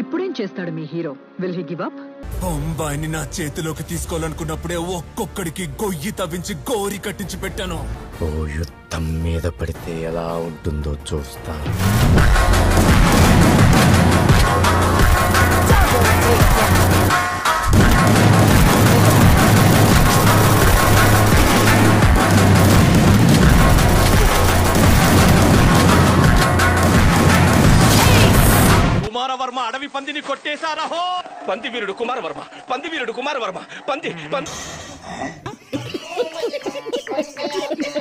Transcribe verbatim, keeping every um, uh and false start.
ఇప్పుడేం చేస్తాడు మీ హీరో? Will he give up? బొంబాయిని నా చేతిలోకి తీసుకోవాలనుకున్నప్పుడే ఒక్కొక్కడికి గొయ్యి తవ్వించి గోరి కట్టించి పెట్టాను. ఓ యుద్ధం మీద పడితే ఎలా ఉంటుందో చూస్తాను. కుమారవర్మ అడవి పందిని కొట్టేశారహో. పంది వీరుడు కుమారవర్మ, పంది వీరుడు కుమారవర్మ, పంది పంది